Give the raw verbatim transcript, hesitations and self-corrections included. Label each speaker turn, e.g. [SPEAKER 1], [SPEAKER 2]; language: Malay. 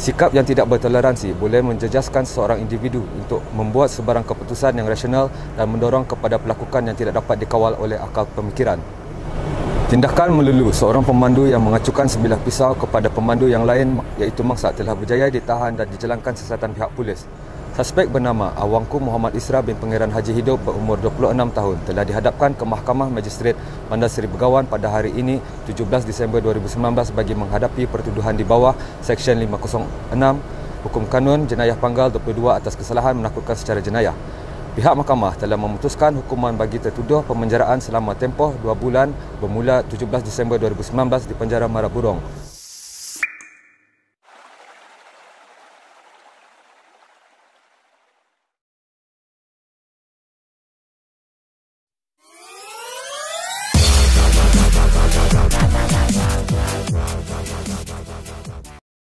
[SPEAKER 1] Sikap yang tidak bertoleransi boleh menjejaskan seorang individu untuk membuat sebarang keputusan yang rasional dan mendorong kepada pelakukan yang tidak dapat dikawal oleh akal pemikiran. Tindakan melulu seorang pemandu yang mengacukan sebilah pisau kepada pemandu yang lain iaitu mangsa telah berjaya ditahan dan dijalankan siasatan pihak polis. Suspek bernama Awangku Muhammad Isra bin Pangeran Haji Hidup berumur dua puluh enam tahun telah dihadapkan ke Mahkamah Magistrate Bandar Seri Begawan pada hari ini tujuh belas Disember dua ribu sembilan belas bagi menghadapi pertuduhan di bawah Seksyen lima kosong enam Hukum Kanun Jenayah Panggal dua puluh dua atas kesalahan menakutkan secara jenayah. Pihak mahkamah telah memutuskan hukuman bagi tertuduh pemenjaraan selama tempoh dua bulan bermula tujuh belas Disember dua ribu sembilan belas di penjara Mara Burong.
[SPEAKER 2] Bye.